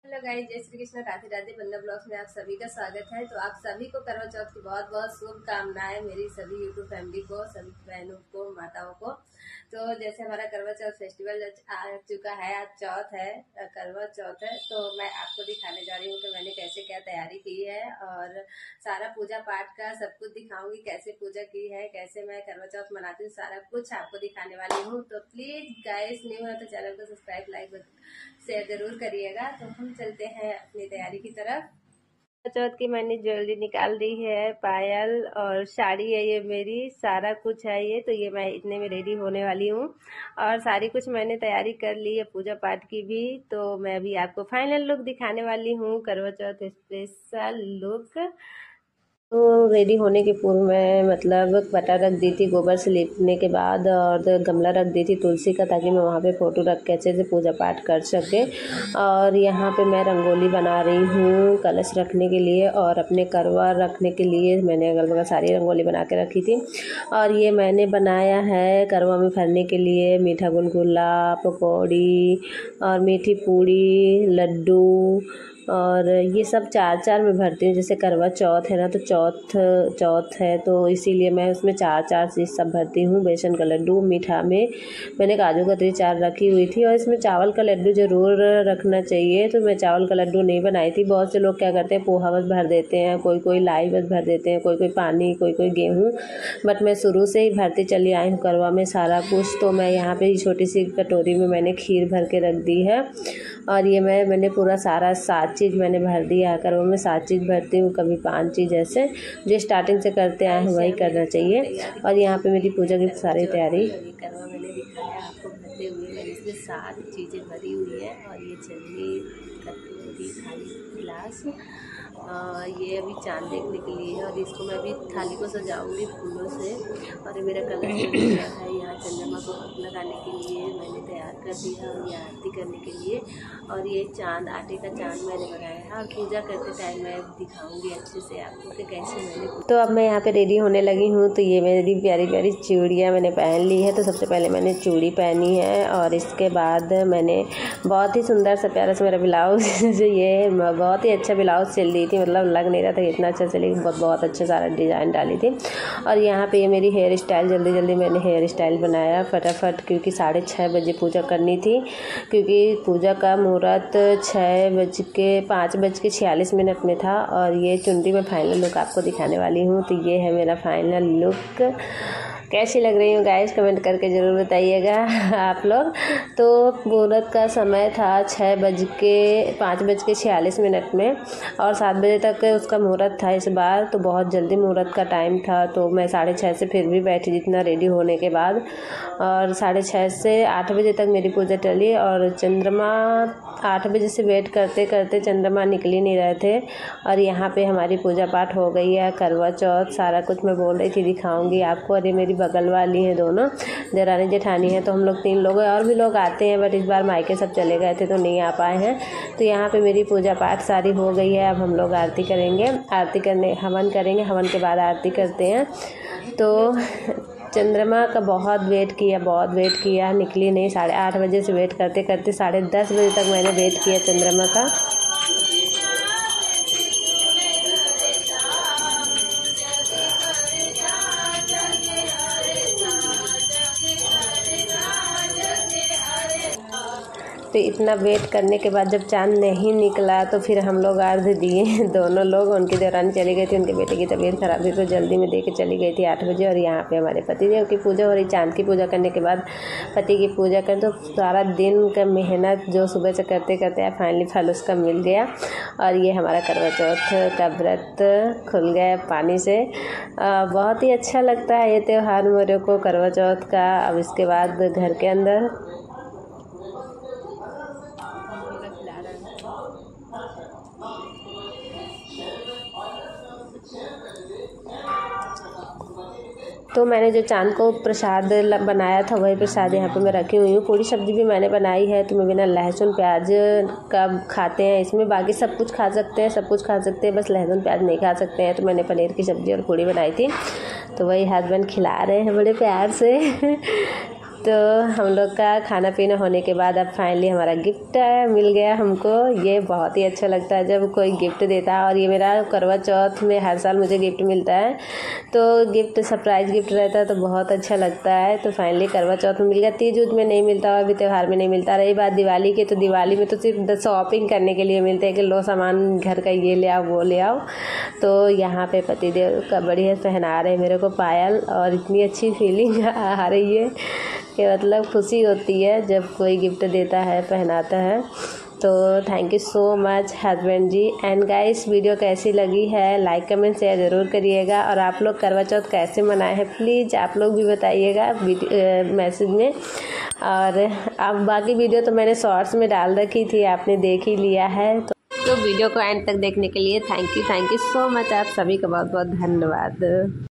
Hello guys, जय श्री कृष्ण, राधे राधे। बंदा blogs में आप सभी का स्वागत है। तो आप सभी को करवा चौथ की बहुत बहुत शुभकामनाएं, मेरी सभी यूट्यूब फैमिली को, सभी बहनों को, माताओं को। तो जैसे हमारा करवा चौथ फेस्टिवल आ चुका है, आज चौथ है, करवा चौथ है, तो मैं आपको दिखाने जा रही हूँ कि मैंने कैसे क्या तैयारी की है और सारा पूजा पाठ का सब कुछ दिखाऊंगी, कैसे पूजा की है, कैसे मैं करवा चौथ मनाती हूँ, सारा कुछ आपको दिखाने वाली हूँ। तो प्लीज गाइस, न्यू है तो चैनल को सब्सक्राइब, लाइक, शेयर जरूर करिएगा। तो हम चलते हैं अपनी तैयारी की तरफ। चौथ की मैंने ज्वेलरी निकाल दी है, पायल और साड़ी है ये मेरी, सारा कुछ है ये। तो ये मैं इतने में रेडी होने वाली हूँ और सारी कुछ मैंने तैयारी कर ली है पूजा पाठ की भी। तो मैं अभी आपको फाइनल लुक दिखाने वाली हूँ, करवा चौथ स्पेशल लुक। तो रेडी होने के पूर्व मैं पटा रख दी थी गोबर से लीपने के बाद, और गमला रख दी थी तुलसी का, ताकि मैं वहाँ पे फ़ोटो रख के अच्छे से पूजा पाठ कर सके। और यहाँ पे मैं रंगोली बना रही हूँ कलश रखने के लिए, और अपने करवा रखने के लिए मैंने अगल बगल सारी रंगोली बना के रखी थी। और ये मैंने बनाया है करवा में भरने के लिए मीठा गुलगुला, पकौड़ी और मीठी पूड़ी, लड्डू, और ये सब चार चार में भरती हूँ। जैसे करवा चौथ है ना, तो चौथ है, तो इसीलिए मैं उसमें चार चार चीज़ सब भरती हूँ। बेसन का लड्डू, मीठा में मैंने काजू कतरी 4 रखी हुई थी, और इसमें चावल का लड्डू ज़रूर रखना चाहिए। तो मैं चावल का लड्डू नहीं बनाई थी। बहुत से लोग क्या करते हैं, पोहा बस भर देते हैं, कोई लाई बस भर देते हैं, कोई पानी, कोई गेहूँ। बट मैं शुरू से ही भरती चली आई हूँ करवा में सारा कुछ। तो मैं यहाँ पे छोटी सी कटोरी में मैंने खीर भर के रख दी है, और ये मैंने पूरा सारा 7 चीज़ मैंने भर दिया है। करवा में 7 चीज़ भरती हूँ, कभी 5 चीज़, ऐसे जो स्टार्टिंग से करते आए हैं वही करना चाहिए। और यहाँ पे मेरी पूजा की सारी तैयारी करवा मैंने दिखाया आपको भरते हुए। मैंने इसमें 7 चीज़ें भरी हुई है, और ये छन्नी, कटोरी, थाली, गिलास, ये अभी चांद देखने के लिए है। और इसको मैं अभी थाली को सजाऊंगी फूलों से। और ये मेरा कलश है, यहाँ चंद्रमा को लगाने के लिए मैंने तैयार कर दिया, और ये आरती करने के लिए। और ये चांद, आटे का चांद मैंने बनाया है, और पूजा करते टाइम मैं दिखाऊंगी अच्छे से आपको कि कैसे मैंने। तो अब मैं यहाँ पे रेडी होने लगी हूँ। तो ये मेरी प्यारी प्यारी चूड़ियाँ मैंने पहन ली है। तो सबसे पहले मैंने चूड़ी पहनी है, और इसके बाद मैंने बहुत ही सुंदर सा प्यारा सा मेरा ब्लाउज ये बहुत ही अच्छा ब्लाउज सिल दी थी, लग नहीं रहा था इतना अच्छा सिली, बहुत अच्छा सारा डिज़ाइन डाली थी। और यहाँ पे ये मेरी हेयर स्टाइल, जल्दी मैंने हेयर स्टाइल बनाया फटाफट, क्योंकि 6:30 बजे पूजा करनी थी, क्योंकि पूजा का मुहूर्त 5:46 में था। और ये चुनरी में फाइनल लुक आपको दिखाने वाली हूँ। तो ये है मेरा फाइनल लुक। कैसी लग रही हूँ गाइस, कमेंट करके ज़रूर बताइएगा आप लोग। तो मुहूर्त का समय था 5:46 में, और 7 बजे तक उसका मुहूर्त था इस बार। तो बहुत जल्दी मुहूर्त का टाइम था, तो मैं 6:30 से फिर भी बैठी जितना रेडी होने के बाद। और 6:30 से 8 बजे तक मेरी पूजा टली, और चंद्रमा 8 बजे से वेट करते करते चंद्रमा निकल ही नहीं रहे थे। और यहाँ पे हमारी पूजा पाठ हो गई है। करवा चौथ सारा कुछ मैं बोल रही थी दिखाऊंगी आपको। और ये मेरी बगल वाली हैं दोनों, देरानी जेठानी है। तो हम लोग 3 लोग हैं, और भी लोग आते हैं, बट इस बार मायके सब चले गए थे तो नहीं आ पाए हैं। तो यहाँ पे मेरी पूजा पाठ सारी हो गई है। अब हम लोग आरती करेंगे, हवन करेंगे, हवन के बाद आरती करते हैं। तो चंद्रमा का बहुत वेट किया, निकली नहीं। 8:30 बजे से वेट करते करते 10:30 बजे तक मैंने वेट किया चंद्रमा का। तो इतना वेट करने के बाद जब चांद नहीं निकला, तो फिर हम लोग अर्घ दिए दोनों लोग। उनकी देवरानी चली गई थी, उनके बेटे की तबीयत खराब थी, तो जल्दी में दे के चली गई थी 8 बजे। और यहाँ पे हमारे पतिदेव की पूजा हो रही। चांद की पूजा करने के बाद पति की पूजा करें, तो सारा दिन का मेहनत जो सुबह से करते करते फाइनली फल उसका मिल गया। और ये हमारा करवा चौथ का व्रत खुल गया पानी से। बहुत ही अच्छा लगता है ये त्यौहार मेरे को, करवा चौथ का। अब इसके बाद घर के अंदर तो मैंने जो चांद को प्रसाद बनाया था, वही प्रसाद यहाँ पे मैं रखी हुई हूँ। पूरी सब्ज़ी भी मैंने बनाई है। तो मैं बिना लहसुन प्याज का खाते हैं इसमें, बाकी सब कुछ खा सकते हैं, बस लहसुन प्याज नहीं खा सकते हैं। तो मैंने पनीर की सब्ज़ी और पूड़ी बनाई थी, तो वही हस्बैंड खिला रहे हैं बड़े प्यार से। तो हम लोग का खाना पीना होने के बाद अब फाइनली हमारा गिफ्ट मिल गया हमको। ये बहुत ही अच्छा लगता है जब कोई गिफ्ट देता है, और ये मेरा करवा चौथ में हर साल मुझे गिफ्ट मिलता है, तो गिफ्ट सरप्राइज गिफ्ट रहता है तो बहुत अच्छा लगता है। तो फाइनली करवा चौथ में मिल गया, तीज उज में नहीं मिलता और अभी त्यौहार में नहीं मिलता। रही बात दिवाली की, तो दिवाली में तो सिर्फ शॉपिंग करने के लिए मिलते हैं कि लो सामान घर का ये ले आओ वो ले आओ। तो यहाँ पे पतिदेव का बढ़िया पहना रहे मेरे को पायल, और इतनी अच्छी फीलिंग आ रही है कि मतलब खुशी होती है जब कोई गिफ्ट देता है, पहनाता है। तो thank you so much husband जी। एंड गाइस, वीडियो कैसी लगी है लाइक कमेंट शेयर ज़रूर करिएगा, और आप लोग करवा चौथ कैसे मनाए हैं प्लीज़ आप लोग भी बताइएगा मैसेज में। और अब बाकी वीडियो तो मैंने शॉर्ट्स में डाल रखी थी, आपने देख ही लिया है। तो वीडियो को एंड तक देखने के लिए थैंक यू सो मच। आप सभी का बहुत बहुत धन्यवाद।